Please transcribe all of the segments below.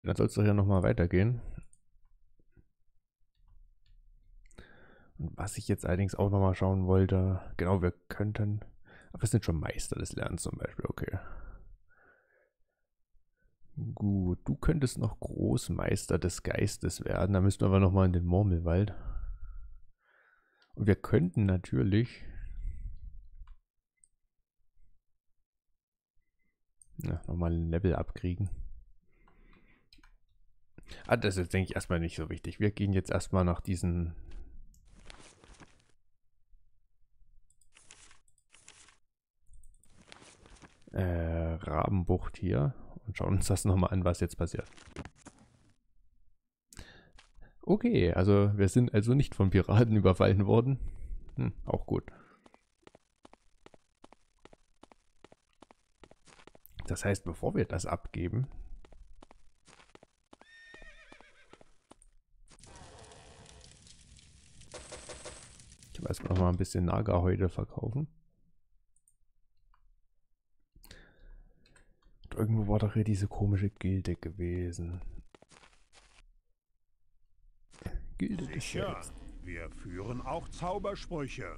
Dann soll es doch ja nochmal weitergehen. Und was ich jetzt allerdings auch nochmal schauen wollte, genau, wir könnten, aber wir sind schon Meister des Lernens zum Beispiel, okay. Gut, du könntest noch Großmeister des Geistes werden, da müssten wir aber nochmal in den Murmelwald. Und wir könnten natürlich, ja, nochmal ein Level abkriegen. Ah, das ist, denke ich, erstmal nicht so wichtig. Wir gehen jetzt erstmal nach diesen Rabenbucht hier und schauen uns das nochmal an, was jetzt passiert. Okay, also wir sind also nicht von Piraten überfallen worden. Auch gut. Das heißt, bevor wir das abgeben, ich weiß noch mal ein bisschen Naga heute verkaufen. Und irgendwo war doch hier diese komische Gilde gewesen. Gilde des Sicher, Selbst. wir führen auch Zaubersprüche.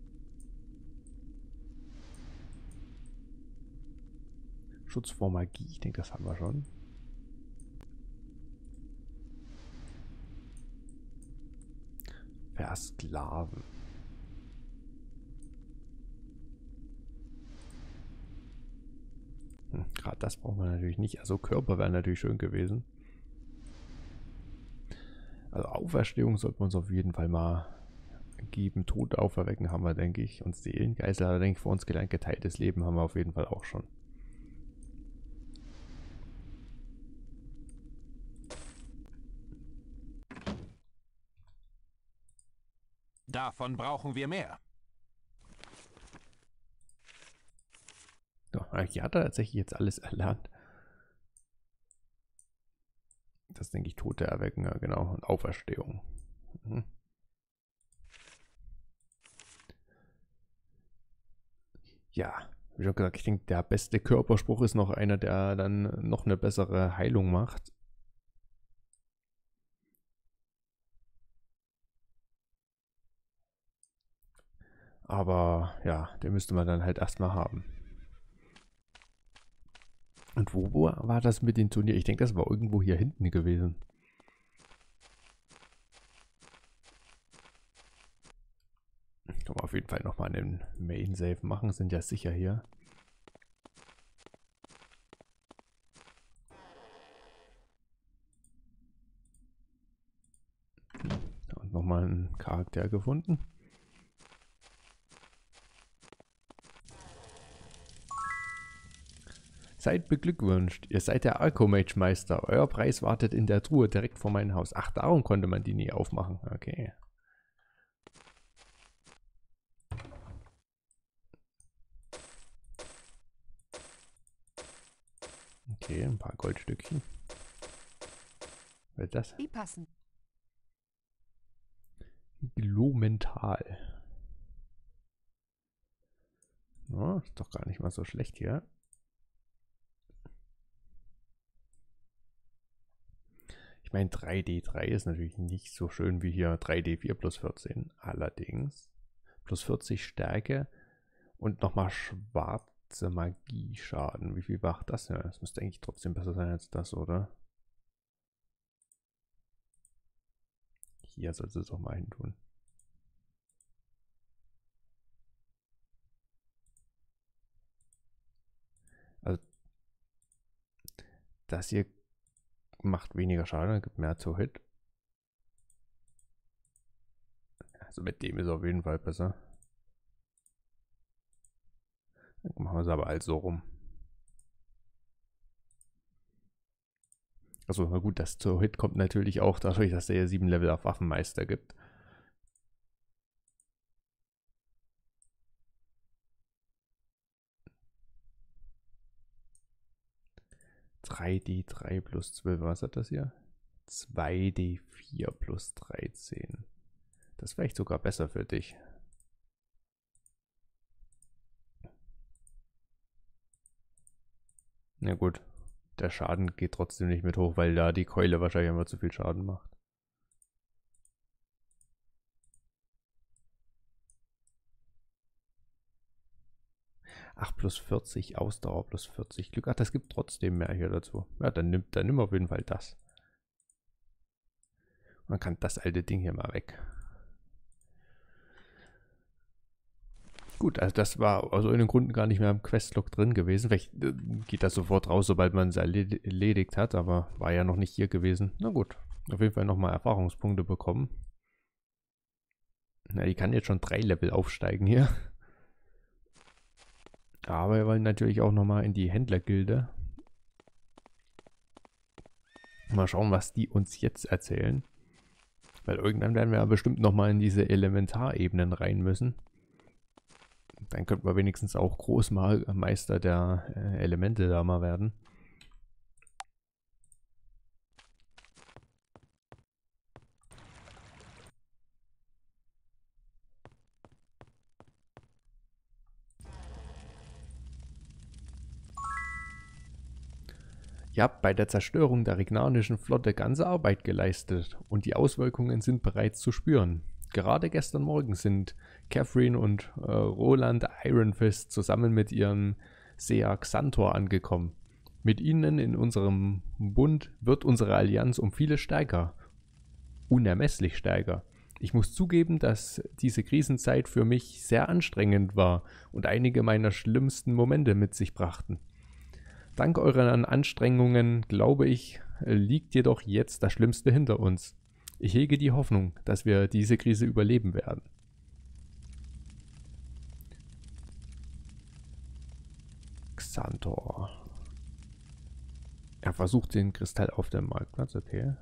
Schutz vor Magie, ich denke, das haben wir schon. Versklaven. Gerade das brauchen wir natürlich nicht. Also Körper wäre natürlich schön gewesen. Also Auferstehung sollten wir uns auf jeden Fall mal geben. Tod auferwecken haben wir, denke ich. Und Seelengeißel hat er, denke ich, vor uns gelernt. Geteiltes Leben haben wir auf jeden Fall auch schon. Davon brauchen wir mehr. Ja, hier hat er tatsächlich jetzt alles erlernt. Das denke ich, Tote erwecken, ja genau. Und Auferstehung. Ja, wie schon gesagt, ich denke, der beste Körperspruch ist noch einer, der dann noch eine bessere Heilung macht. Aber ja, den müsste man dann halt erstmal haben. Und wo war das mit dem Turnier? Ich denke, das war irgendwo hier hinten gewesen. Kann man auf jeden Fall nochmal einen Main Save machen, sind ja sicher hier. Und nochmal einen Charakter gefunden. Seid beglückwünscht, ihr seid der Arcomage-Meister. Euer Preis wartet in der Truhe direkt vor meinem Haus. Ach, darum konnte man die nie aufmachen. Okay. Okay, ein paar Goldstückchen. Was ist das? Die passen. Glomental. Ja, ist doch gar nicht mal so schlecht hier. Ich meine, 3D3 ist natürlich nicht so schön wie hier 3D4 plus 14. Allerdings plus 40 Stärke und nochmal schwarze Magieschaden. Wie viel macht das? Ja, das müsste eigentlich trotzdem besser sein als das, oder? Hier sollte es doch mal hin tun. Also das hier macht weniger Schaden, gibt mehr zu Hit. Also mit dem ist es auf jeden Fall besser. Dann machen wir es aber halt so rum. Also na gut, das zur Hit kommt natürlich auch dadurch, dass der ja 7 Level auf Waffenmeister gibt. (3D3 plus 12, was hat das hier? 2D4 plus 13. Das ist vielleicht sogar besser für dich. Na gut, der Schaden geht trotzdem nicht mit hoch, weil da die Keule wahrscheinlich immer zu viel Schaden macht. Ach, plus 40 Ausdauer, plus 40 Glück. Ach, das gibt trotzdem mehr hier dazu. Ja, dann nimm auf jeden Fall das. Und dann kann das alte Ding hier mal weg. Gut, also das war also in den Gründen gar nicht mehr im Questlog drin gewesen. Vielleicht geht das sofort raus, sobald man es erledigt hat, aber war ja noch nicht hier gewesen. Na gut, auf jeden Fall nochmal Erfahrungspunkte bekommen. Na, die kann jetzt schon 3 Level aufsteigen hier. Aber wir wollen natürlich auch nochmal in die Händlergilde. Mal schauen, was die uns jetzt erzählen. Weil irgendwann werden wir ja bestimmt nochmal in diese Elementarebenen rein müssen. Dann könnten wir wenigstens auch Großmeister der Elemente da mal werden. Ihr habt bei der Zerstörung der regnanischen Flotte ganze Arbeit geleistet und die Auswirkungen sind bereits zu spüren. Gerade gestern Morgen sind Catherine und Roland Ironfist zusammen mit ihrem Seher Xantor angekommen. Mit ihnen in unserem Bund wird unsere Allianz um vieles stärker. Unermesslich stärker. Ich muss zugeben, dass diese Krisenzeit für mich sehr anstrengend war und einige meiner schlimmsten Momente mit sich brachten. Dank euren Anstrengungen, glaube ich, liegt jedoch jetzt das Schlimmste hinter uns. Ich hege die Hoffnung, dass wir diese Krise überleben werden. Xantor. Er versucht den Kristall auf dem Marktplatz, okay.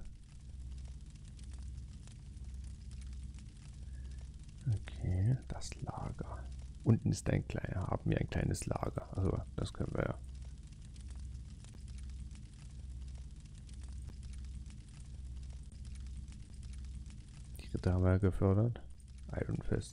Okay, das Lager. Unten ist haben wir ein kleines Lager. Also, das können wir ja. Die Ritter haben wir ja gefördert. Ironfist.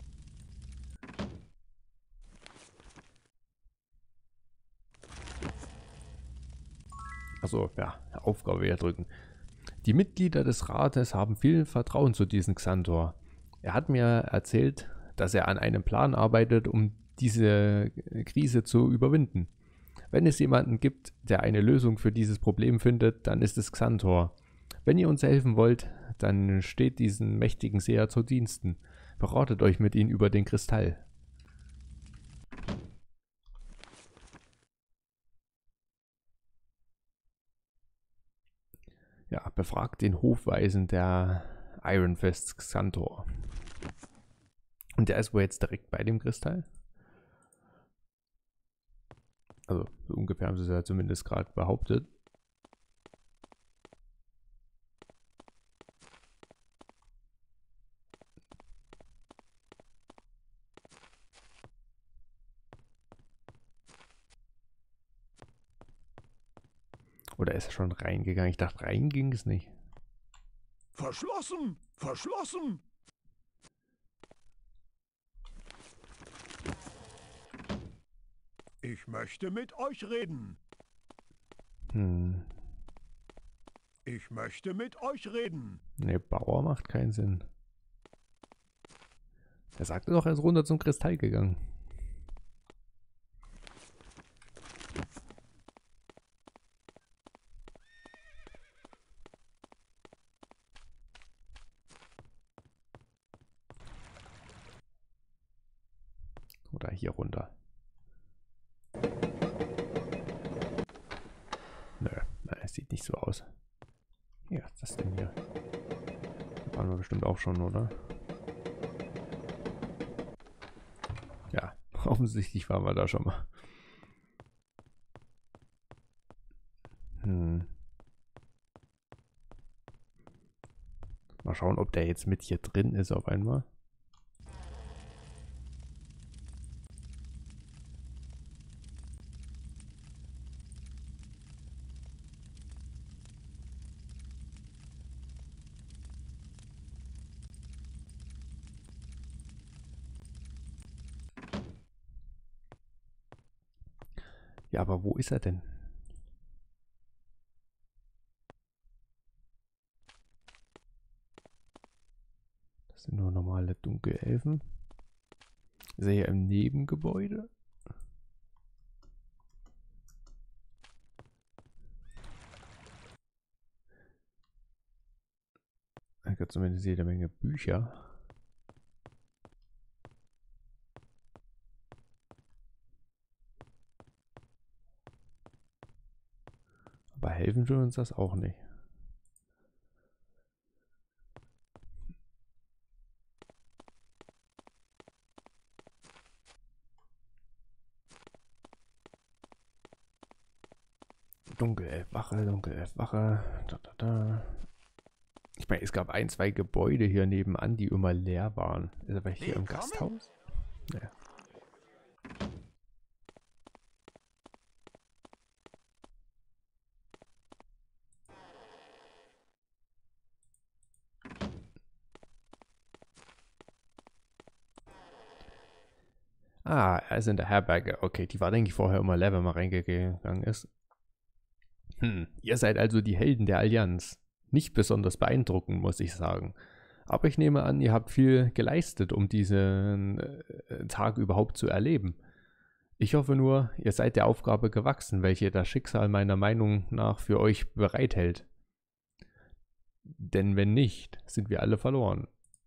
Also, ja, Aufgabe wieder drücken. Die Mitglieder des Rates haben viel Vertrauen zu diesem Xantor. Er hat mir erzählt, dass er an einem Plan arbeitet, um diese Krise zu überwinden. Wenn es jemanden gibt, der eine Lösung für dieses Problem findet, dann ist es Xantor. Wenn ihr uns helfen wollt, dann steht diesen mächtigen Seher zu Diensten. Beratet euch mit ihm über den Kristall. Ja, befragt den Hofweisen der Ironfist Xantor. Und der ist wohl jetzt direkt bei dem Kristall? Also, so ungefähr haben sie es ja zumindest gerade behauptet. Oder ist er schon reingegangen? Ich dachte, rein ging es nicht. Verschlossen! Verschlossen! Ich möchte mit euch reden. Ich möchte mit euch reden. Ne, Bauer macht keinen Sinn. Er sagte doch, er ist runter zum Kristall gegangen. Oder hier runter. Nö, es sieht nicht so aus. Ja, was ist das denn hier? Da waren wir bestimmt auch schon, oder? Ja, offensichtlich waren wir da schon mal. Mal schauen, ob der jetzt mit hier drin ist auf einmal. Ja, aber wo ist er denn? Das sind nur normale Dunkelelfen. Ist er hier im Nebengebäude? Da gibt es zumindest jede Menge Bücher. Aber helfen tut uns das auch nicht. Dunkelelfwache, Dunkelelfwache. Da, da, da. Ich meine, es gab ein, zwei Gebäude hier nebenan, die immer leer waren. Ist aber hier im Gasthaus? Ja. Ah, er ist in der Herberge. Okay, die war, denke ich, vorher immer leer, wenn man reingegangen ist. Ihr seid also die Helden der Allianz. Nicht besonders beeindruckend, muss ich sagen. Aber ich nehme an, ihr habt viel geleistet, um diesen Tag überhaupt zu erleben. Ich hoffe nur, ihr seid der Aufgabe gewachsen, welche das Schicksal meiner Meinung nach für euch bereithält. Denn wenn nicht, sind wir alle verloren.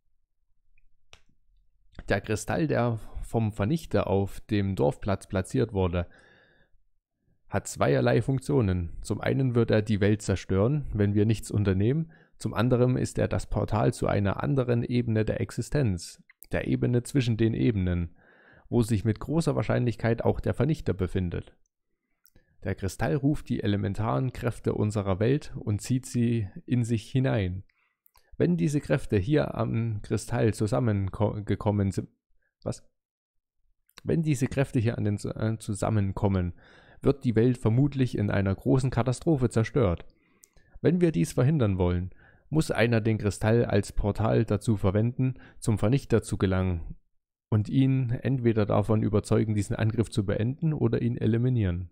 Der Kristall, der vom Vernichter auf dem Dorfplatz platziert wurde, hat zweierlei Funktionen. Zum einen wird er die Welt zerstören, wenn wir nichts unternehmen. Zum anderen ist er das Portal zu einer anderen Ebene der Existenz, der Ebene zwischen den Ebenen, wo sich mit großer Wahrscheinlichkeit auch der Vernichter befindet. Der Kristall ruft die elementaren Kräfte unserer Welt und zieht sie in sich hinein. Wenn diese Kräfte hier am Kristall zusammengekommen sind, Wenn diese Kräfte hier an den zusammenkommen, wird die Welt vermutlich in einer großen Katastrophe zerstört. Wenn wir dies verhindern wollen, muss einer den Kristall als Portal dazu verwenden, zum Vernichter zu gelangen und ihn entweder davon überzeugen, diesen Angriff zu beenden oder ihn eliminieren.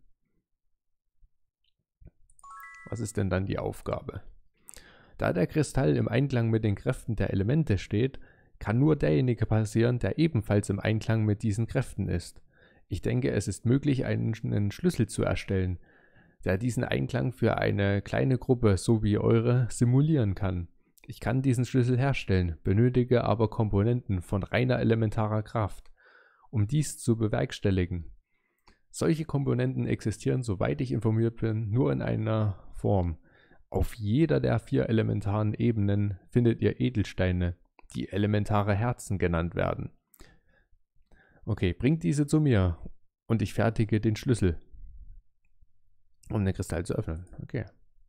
Was ist denn dann die Aufgabe? Da der Kristall im Einklang mit den Kräften der Elemente steht, kann nur derjenige passieren, der ebenfalls im Einklang mit diesen Kräften ist. Ich denke, es ist möglich, einen Schlüssel zu erstellen, der diesen Einklang für eine kleine Gruppe, so wie eure, simulieren kann. Ich kann diesen Schlüssel herstellen, benötige aber Komponenten von reiner elementarer Kraft, um dies zu bewerkstelligen. Solche Komponenten existieren, soweit ich informiert bin, nur in einer Form. Auf jeder der 4 elementaren Ebenen findet ihr Edelsteine, die elementare Herzen genannt werden. Okay, bringt diese zu mir und ich fertige den Schlüssel, um den Kristall zu öffnen. Okay.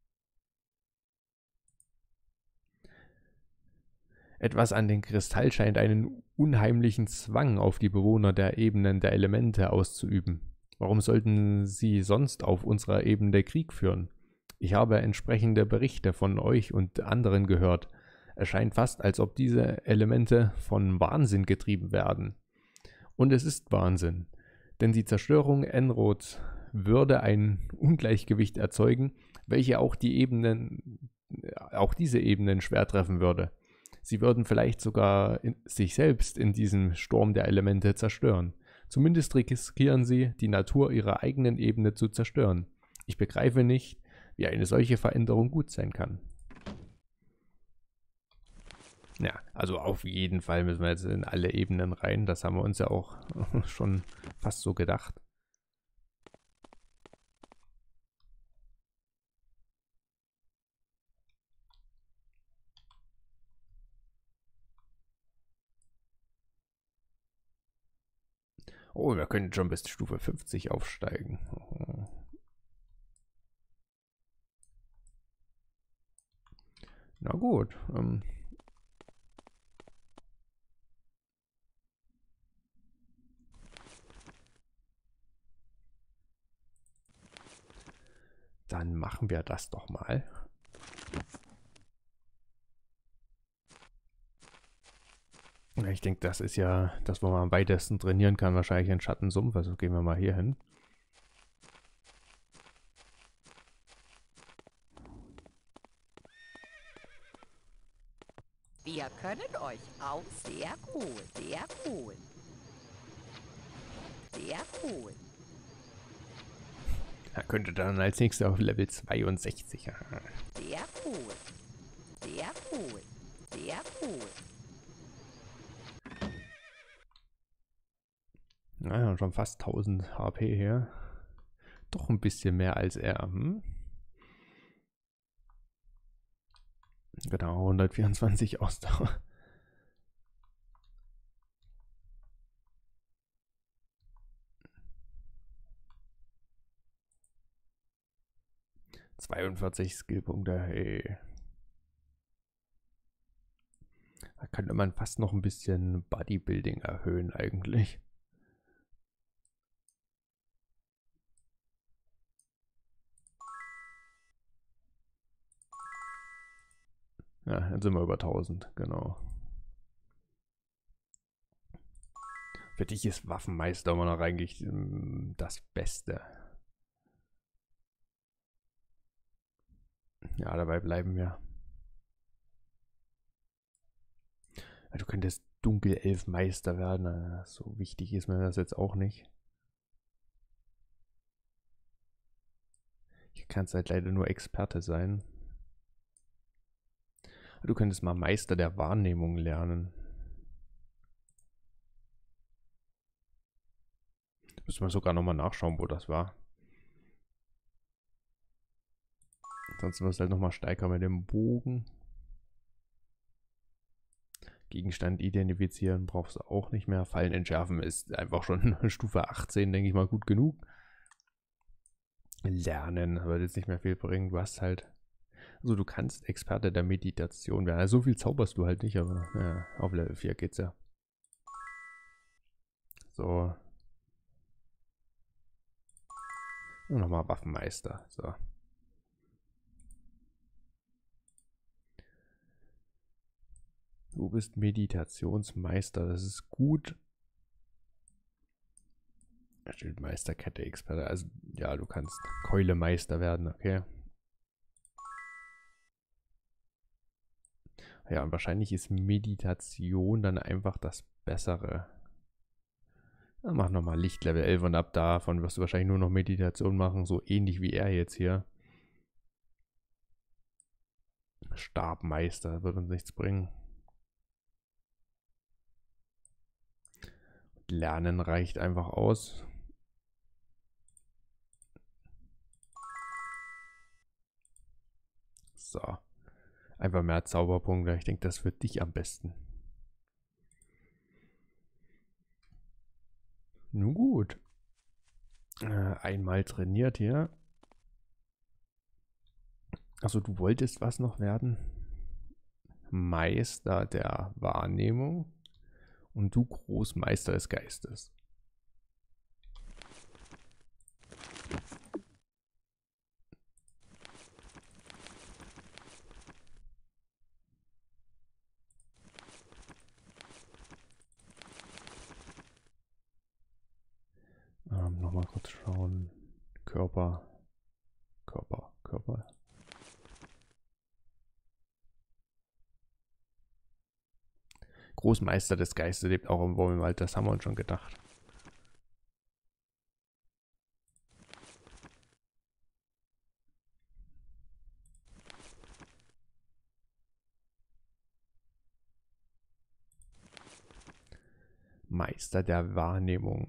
Etwas an den Kristall scheint einen unheimlichen Zwang auf die Bewohner der Ebenen der Elemente auszuüben. Warum sollten sie sonst auf unserer Ebene Krieg führen? Ich habe entsprechende Berichte von euch und anderen gehört. Es scheint fast, als ob diese Elemente von Wahnsinn getrieben werden. Und es ist Wahnsinn, denn die Zerstörung Enroths würde ein Ungleichgewicht erzeugen, welche auch diese Ebenen schwer treffen würde. Sie würden vielleicht sogar sich selbst in diesem Sturm der Elemente zerstören. Zumindest riskieren sie, die Natur ihrer eigenen Ebene zu zerstören. Ich begreife nicht, wie eine solche Veränderung gut sein kann. Ja, also auf jeden Fall müssen wir jetzt in alle Ebenen rein. Das haben wir uns ja auch schon fast so gedacht. Oh, wir können schon bis Stufe 50 aufsteigen. Na gut. Dann machen wir das doch mal. Ich denke, das ist ja das, wo man am weitesten trainieren kann, wahrscheinlich ein Schattensumpf. Also gehen wir mal hier hin. Wir können euch auch sehr cool, sehr cool. Sehr cool. Er könnte dann als nächstes auf Level 62. Sehr cool. Sehr cool. Sehr cool. Naja, schon fast 1000 HP hier. Doch ein bisschen mehr als er. Genau, 124 Ausdauer. Skillpunkte, hey. Da könnte man fast noch ein bisschen Bodybuilding erhöhen eigentlich. Ja, jetzt sind wir über 1000, genau. Für dich ist Waffenmeister immer noch eigentlich das Beste. Ja, dabei bleiben wir. Ja, du könntest Dunkelelfmeister werden. So wichtig ist mir das jetzt auch nicht. Hier kannst halt leider nur Experte sein. Du könntest mal Meister der Wahrnehmung lernen. Müssen wir sogar nochmal nachschauen, wo das war. Ansonsten wirst du halt nochmal stärker mit dem Bogen. Gegenstand identifizieren brauchst du auch nicht mehr. Fallen entschärfen ist einfach schon Stufe 18, denke ich mal, gut genug. Lernen wird jetzt nicht mehr viel bringen. Du hast halt... Also du kannst Experte der Meditation werden. Also so viel zauberst du halt nicht, aber ja, auf Level 4 geht's ja. So. Und nochmal Waffenmeister. So. Du bist Meditationsmeister, das ist gut. Schildmeisterkette Experte. Also ja, du kannst Keulemeister werden, okay. Ja, und wahrscheinlich ist Meditation dann einfach das Bessere. Dann mach nochmal Lichtlevel 11 und ab davon wirst du wahrscheinlich nur noch Meditation machen, so ähnlich wie er jetzt hier. Stabmeister wird uns nichts bringen. Lernen reicht einfach aus. So. Einfach mehr Zauberpunkte. Ich denke, das wird dich am besten. Nun gut. Einmal trainiert hier. Also du wolltest was noch werden? Meister der Wahrnehmung. Und du Großmeister des Geistes. Nochmal kurz schauen. Körper. Großmeister des Geistes lebt auch im Wurmwald, das haben wir uns schon gedacht. Meister der Wahrnehmung.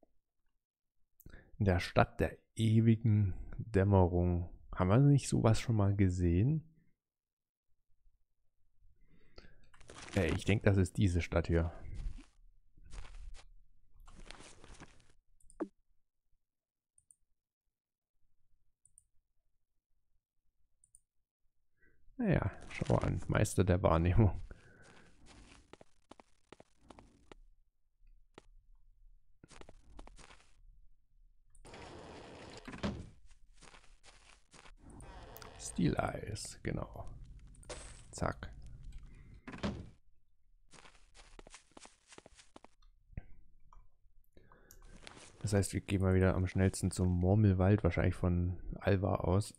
In der Stadt der ewigen Dämmerung. Haben wir nicht sowas schon mal gesehen? Ich denke, das ist diese Stadt hier. Naja, schau an. Meister der Wahrnehmung. Steel Eyes, genau. Zack. Das heißt, wir gehen mal wieder am schnellsten zum Murmelwald, wahrscheinlich von Alva aus.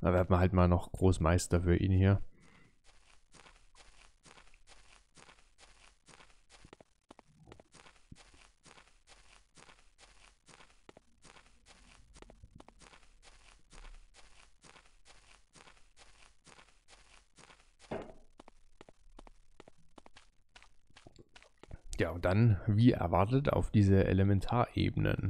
Da werden wir halt mal noch Großmeister für ihn hier. Ja, und dann, wie erwartet, auf diese Elementarebenen.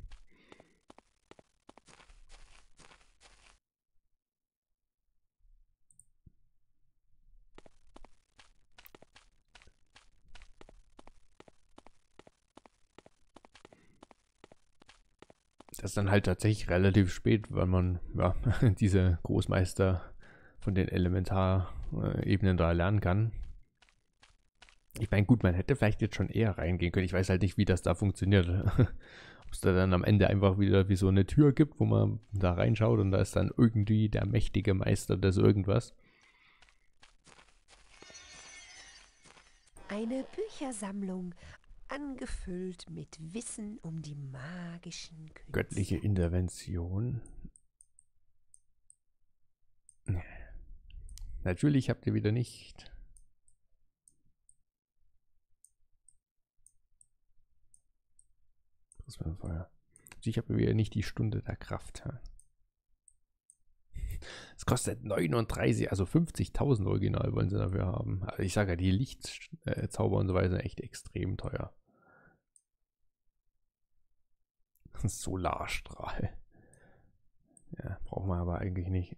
Das ist dann halt tatsächlich relativ spät, weil man ja, diese Großmeister von den Elementarebenen da lernen kann. Ich meine, gut, man hätte vielleicht jetzt schon eher reingehen können. Ich weiß halt nicht, wie das da funktioniert. Ob es da dann am Ende einfach wieder wie so eine Tür gibt, wo man da reinschaut und da ist dann irgendwie der mächtige Meister des irgendwas. Eine Büchersammlung, angefüllt mit Wissen um die magischen Künste. Göttliche Intervention. Natürlich habt ihr wieder nicht. Das war Feuer. Ich habe wieder nicht die Stunde der Kraft. Es kostet 39, also 50.000 Original wollen sie dafür haben. Also ich sage ja, die Lichtzauber und so weiter sind echt extrem teuer. Solarstrahl. Ja, brauchen wir aber eigentlich nicht.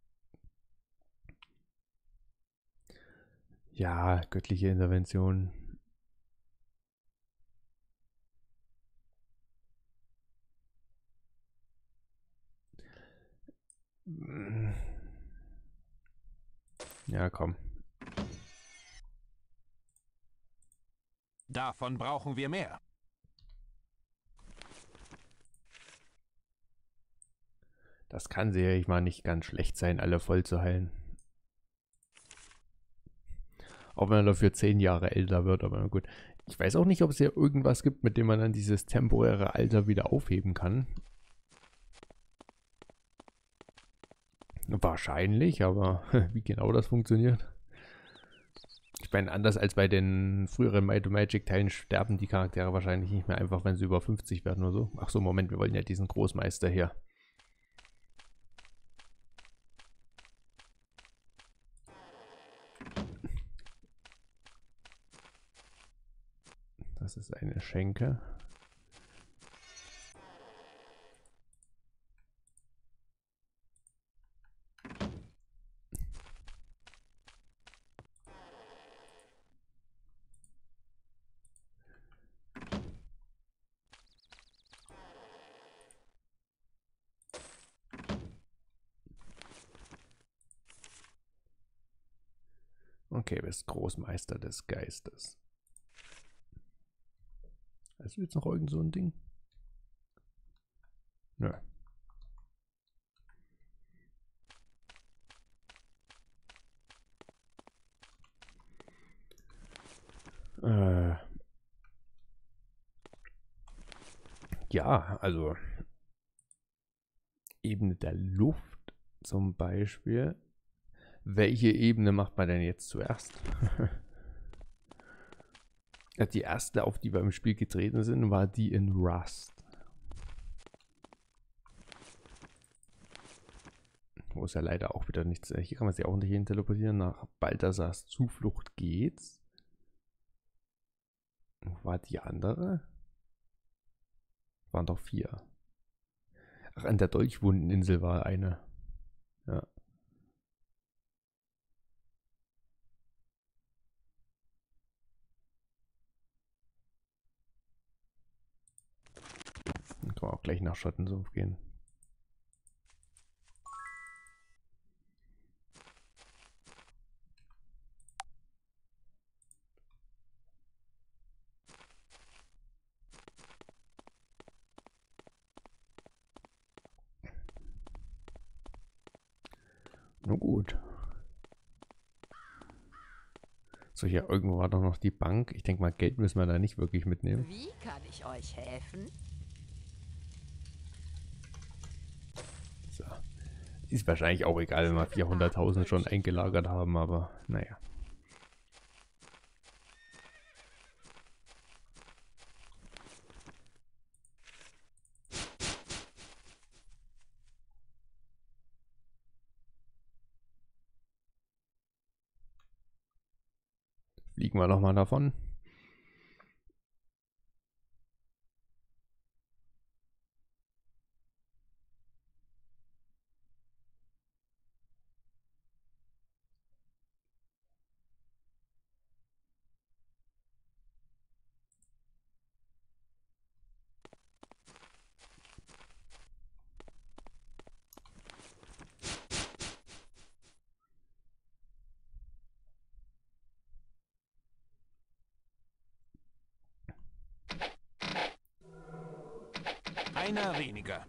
Ja, göttliche Intervention. Ja, komm. Davon brauchen wir mehr. Das kann sicherlich mal nicht ganz schlecht sein, alle voll zu heilen. Auch wenn er dafür 10 Jahre älter wird, aber gut. Ich weiß auch nicht, ob es hier irgendwas gibt, mit dem man dann dieses temporäre Alter wieder aufheben kann. Wahrscheinlich, aber wie genau das funktioniert. Ich meine, anders als bei den früheren Might and Magic Teilen sterben die Charaktere wahrscheinlich nicht mehr einfach, wenn sie über 50 werden oder so. Ach so, Moment, wir wollen ja diesen Großmeister hier. Das ist eine Schenke. Okay, du bist Großmeister des Geistes. Hast du jetzt noch irgend so ein Ding? Nö. Ja, also Ebene der Luft zum Beispiel. Welche Ebene macht man denn jetzt zuerst? Die erste, auf die wir im Spiel getreten sind, war die in Rust. Wo ist ja leider auch wieder nichts. Hier kann man sich auch nicht hin teleportieren. Nach Balthasars Zuflucht geht's. Wo war die andere? Waren doch 4. Ach, an der Dolchwundeninsel war eine. Ja. Dann kann man auch gleich nach Schattensumpf gehen. Na gut. So, hier irgendwo war doch noch die Bank. Ich denke mal, Geld müssen wir da nicht wirklich mitnehmen. Wie kann ich euch helfen? So. Ist wahrscheinlich auch egal, wenn wir 400.000 schon eingelagert haben, aber naja. Fliegen wir nochmal davon. Einer weniger.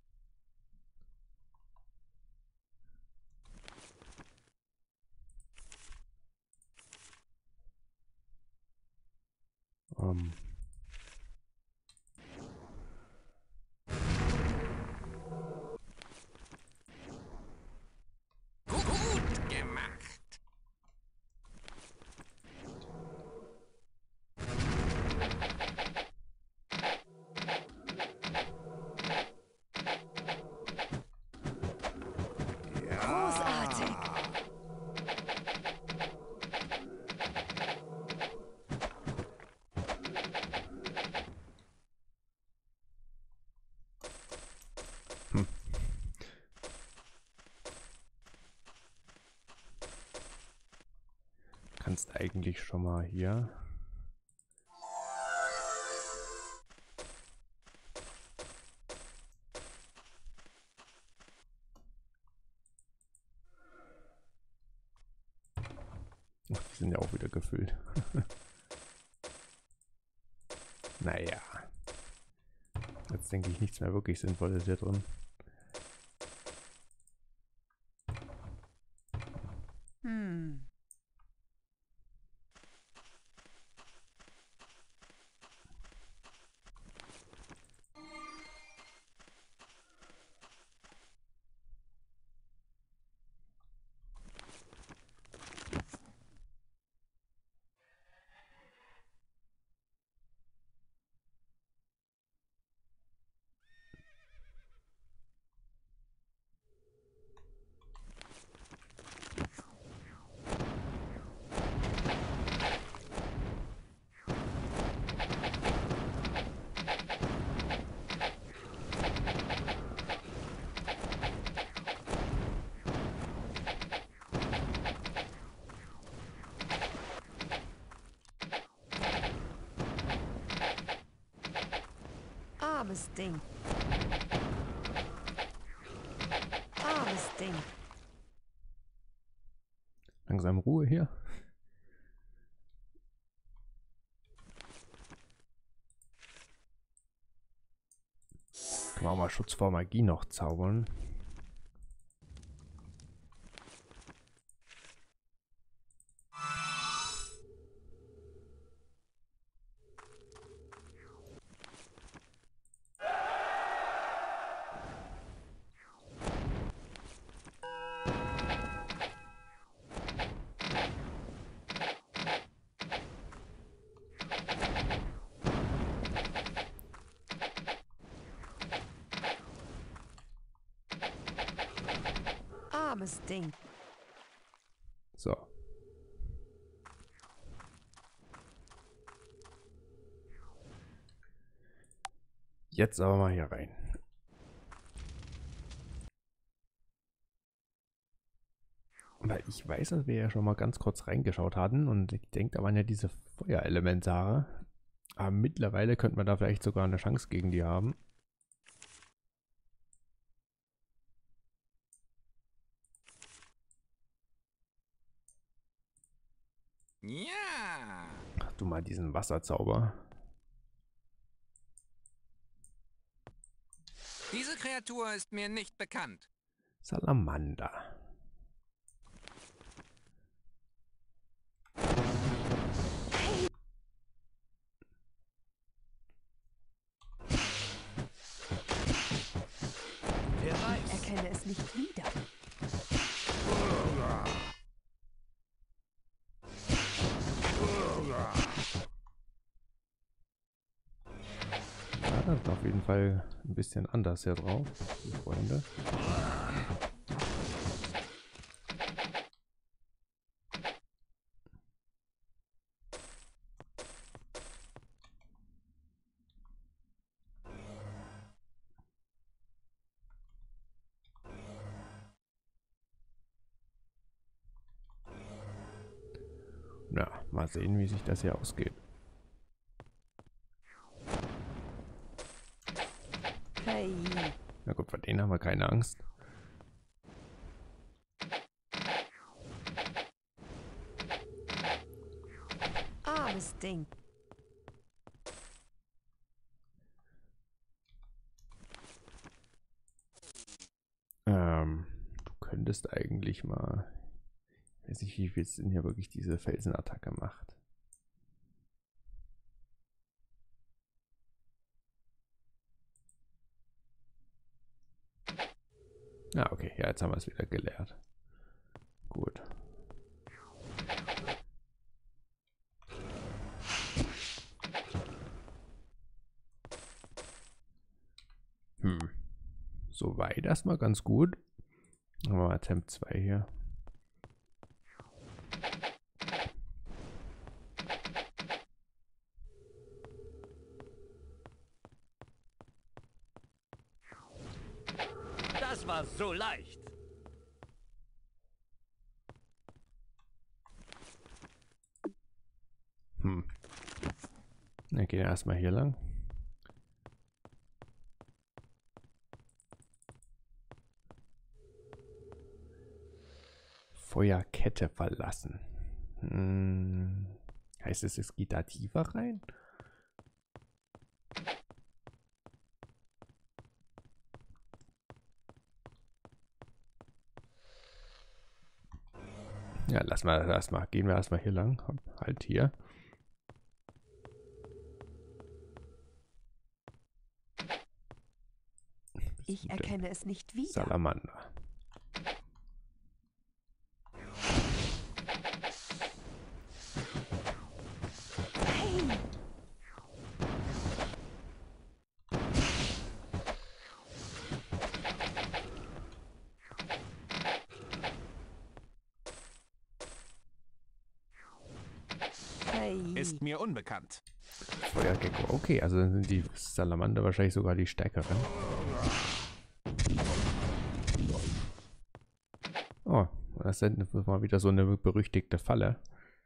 Ähm. Gut gemacht. Großartig. Kannst eigentlich schon mal hier. Ach, die sind ja auch wieder gefüllt. Naja. Jetzt denke ich nichts mehr wirklich Sinnvolles hier drin. Hm. Armes Ding. Armes Ding. Langsam Ruhe hier. Kann man auch mal Schutz vor Magie noch zaubern. Armes Ding. So. Jetzt aber mal hier rein. Weil ich weiß, dass wir ja schon mal ganz kurz reingeschaut hatten und ich denke, da waren ja diese Feuerelementare. Aber mittlerweile könnte man da vielleicht sogar eine Chance gegen die haben. Ja. Ach du mal diesen Wasserzauber. Diese Kreatur ist mir nicht bekannt. Salamander. Wer Ich weiß. erkenne es nicht wieder. achten auf jeden Fall ein bisschen anders hier drauf, die Freunde. Ja, mal sehen, wie sich das hier ausgeht. Hey. Na gut, vor denen haben wir keine Angst. Armes Ding. Du könntest eigentlich mal... Ich weiß nicht, wie viel es denn hier wirklich diese Felsenattacke macht. Ah, okay. Ja, jetzt haben wir es wieder geleert. Gut. Soweit erstmal ganz gut. Machen wir mal Temp 2 hier. Das war so leicht. Dann gehen wir erstmal hier lang. Feuerkette verlassen. Heißt es geht da tiefer rein? Ja, lassen wir das erstmal. Gehen wir erstmal hier lang. Halt hier. Ich erkenne es nicht wieder. Salamander. Hey. Hey. Ist mir unbekannt. Feuergecko. Okay, also dann sind die Salamander wahrscheinlich sogar die stärkeren. Oh, das ist mal wieder so eine berüchtigte Falle.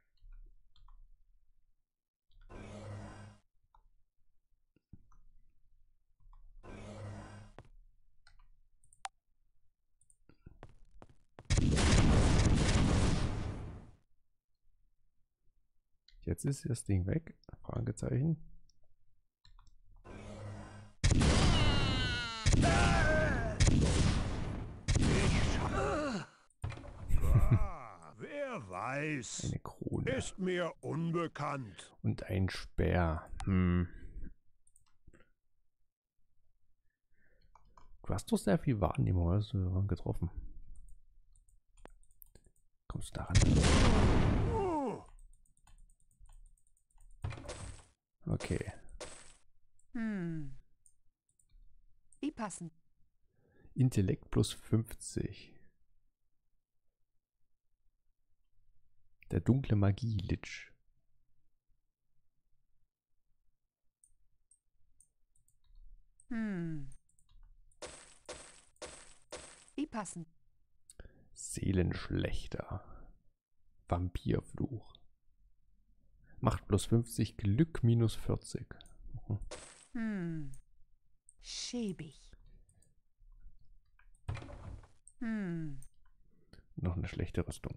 Jetzt ist das Ding weg. Fragezeichen. Wer weiß. Eine Krone. Ist mir unbekannt. Und ein Speer. Du hast doch sehr viel Wahrnehmung, hast du getroffen. Kommst du daran? Okay. Wie passend. Intellekt plus 50. Der dunkle Magie-Lich. Wie passend. Seelenschlechter. Vampirfluch. Macht plus 50, Glück minus 40. Schäbig. Noch eine schlechte Rüstung.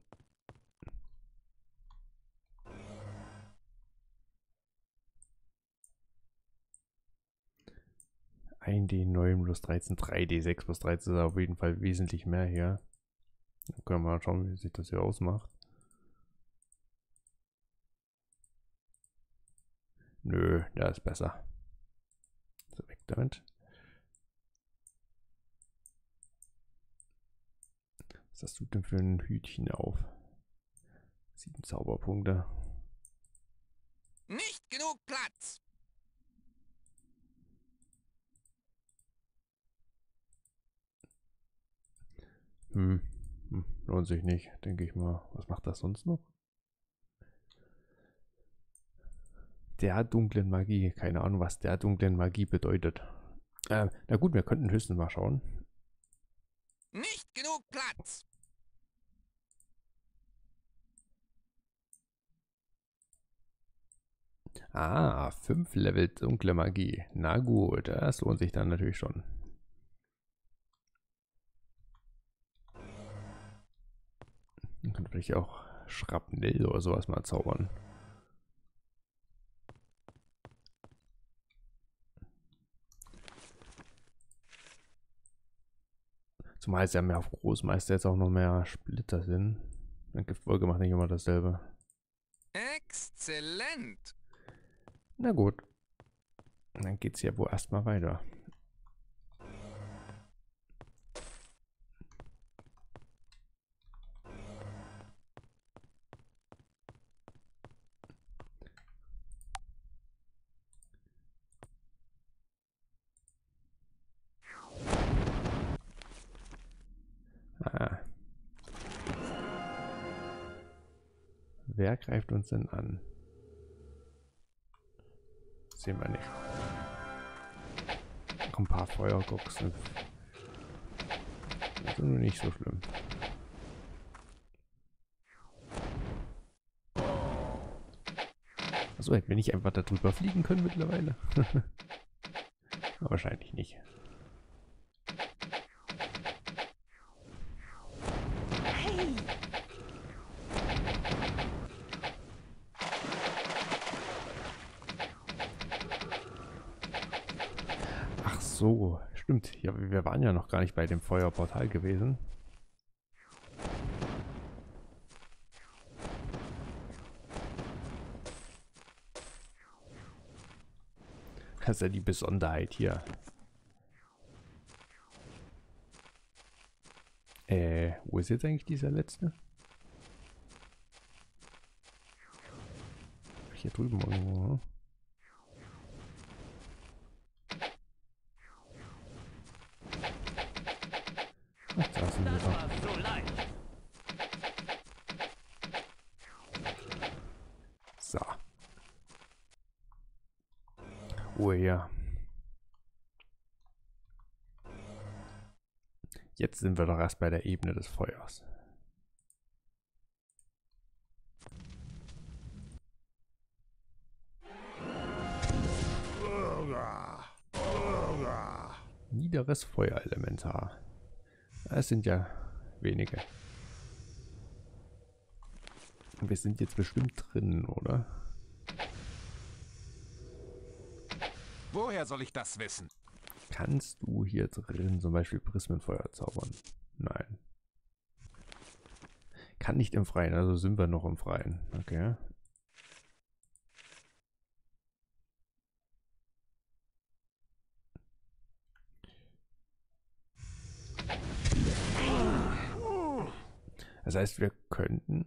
Ein D9 plus 13, 3D6 plus 13 ist auf jeden Fall wesentlich mehr hier. Dann können wir mal schauen, wie sich das hier ausmacht. Nö, der ist besser. So, weg damit. Was hast du denn für ein Hütchen auf? 7 Zauberpunkte. Nicht genug Platz. Lohnt sich nicht, denke ich mal. Was macht das sonst noch? Der dunklen Magie. Keine Ahnung, was der dunklen Magie bedeutet. Na gut, wir könnten höchstens mal schauen. Nicht genug Platz. Ah, 5 Level dunkle Magie. Na gut, das lohnt sich dann natürlich schon. Man kann natürlich auch Schrapnell oder sowas mal zaubern. Zumal es ja mehr auf Großmeister jetzt auch noch mehr Splitter sind. Dann Giftwolke macht nicht immer dasselbe. Exzellent. Na gut. Dann geht's ja wohl erstmal weiter. Ah. Wer greift uns denn an? Sehen wir nicht. Noch ein paar Feuergoxen. Das ist nur nicht so schlimm. Achso, hätten wir nicht einfach da drüber fliegen können mittlerweile? Wahrscheinlich nicht. Hey! Ach so, stimmt. Ja, wir waren ja noch gar nicht bei dem Feuerportal gewesen. Das ist ja die Besonderheit hier. Wo ist jetzt eigentlich dieser letzte? Hier drüben irgendwo. Ach, da sind wir Das doch. war so leicht. So. Ruhe hier. Jetzt sind wir doch erst bei der Ebene des Feuers. Niederes Feuerelementar. Es sind ja wenige. Und wir sind jetzt bestimmt drin, oder? Woher soll ich das wissen? Kannst du hier drin zum Beispiel Prismenfeuer zaubern? Nein. Kann nicht im Freien, also sind wir noch im Freien. Okay. Das heißt, wir könnten...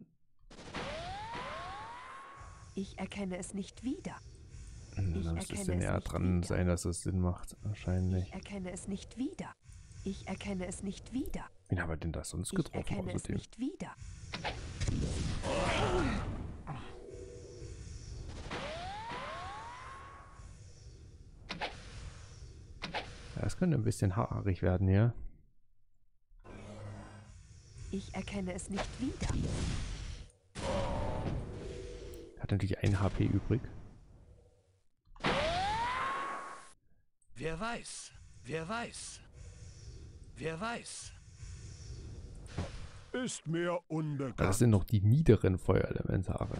Ich erkenne es nicht wieder. Da müsste es denn näher dran sein, dass es Sinn macht, wahrscheinlich. Ich erkenne es nicht wieder. Ich erkenne es nicht wieder. Wen haben wir denn da sonst Ich getroffen erkenne es außerdem? nicht wieder. Ja, das könnte ein bisschen haarig werden hier. Ich erkenne es nicht wieder. Hat natürlich 1 HP übrig. Wer weiß? Wer weiß? Wer weiß? Ist mir unbekannt. Das sind noch die niederen Feuerelementare.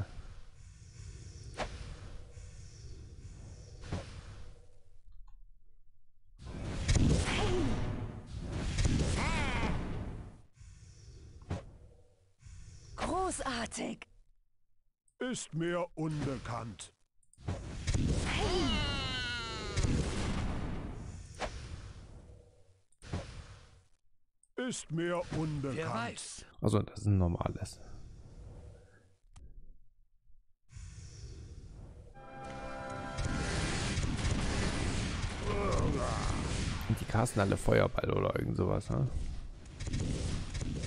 Großartig! Ist mir unbekannt. Ist mir unbekannt. Wer weiß? Also das ist ein normales. Und die casten alle Feuerball oder irgend sowas, ne?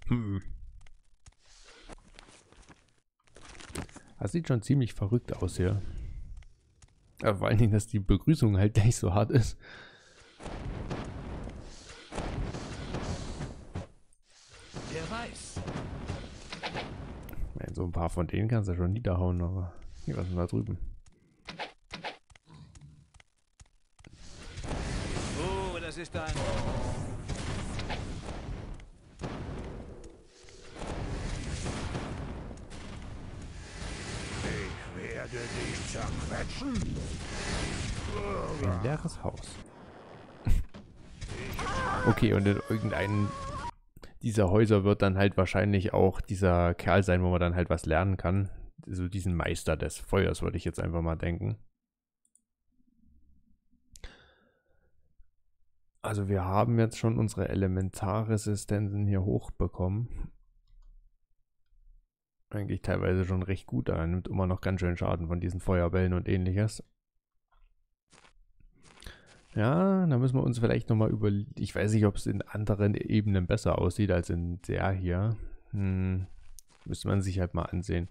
Das sieht schon ziemlich verrückt aus hier. Aber vor allen Dingen, dass die Begrüßung halt gleich so hart ist. Wer weiß. Ich meine, so ein paar von denen kannst du schon niederhauen, aber hier, was ist denn da drüben? Oh, das ist ein... Ich werde dich zerquetschen. Ein leeres Haus. Okay, und in irgendeinem dieser Häuser wird dann halt wahrscheinlich auch dieser Kerl sein, wo man dann halt was lernen kann. So diesen Meister des Feuers, würde ich jetzt einfach mal denken. Also wir haben jetzt schon unsere Elementarresistenzen hier hochbekommen. Eigentlich teilweise schon recht gut, er nimmt immer noch ganz schön Schaden von diesen Feuerbällen und ähnliches. Ja, da müssen wir uns vielleicht nochmal überlegen. Ich weiß nicht, ob es in anderen Ebenen besser aussieht als in der hier. Müsste man sich halt mal ansehen.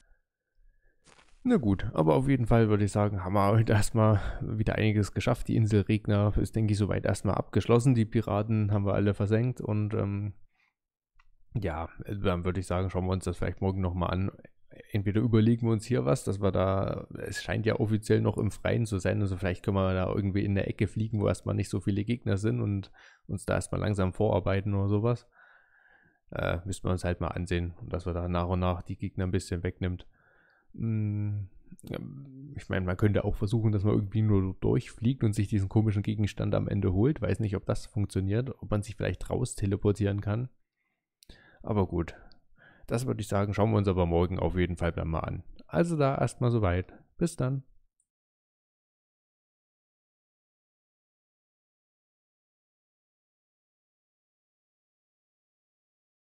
Na gut, aber auf jeden Fall würde ich sagen, haben wir heute erstmal wieder einiges geschafft. Die Insel Regner ist, denke ich, soweit erstmal abgeschlossen. Die Piraten haben wir alle versenkt und ja, dann würde ich sagen, schauen wir uns das vielleicht morgen nochmal an. Entweder überlegen wir uns hier was, dass wir da, es scheint ja offiziell noch im Freien zu sein, also vielleicht können wir da irgendwie in der Ecke fliegen, wo erstmal nicht so viele Gegner sind und uns da erstmal langsam vorarbeiten oder sowas. Müssen wir uns halt mal ansehen, dass wir da nach und nach die Gegner ein bisschen wegnimmt. Ich meine, man könnte auch versuchen, dass man irgendwie nur durchfliegt und sich diesen komischen Gegenstand am Ende holt. Weiß nicht, ob das funktioniert, ob man sich vielleicht raus teleportieren kann. Aber gut, das würde ich sagen, schauen wir uns aber morgen auf jeden Fall dann mal an. Also da erstmal soweit. Bis dann.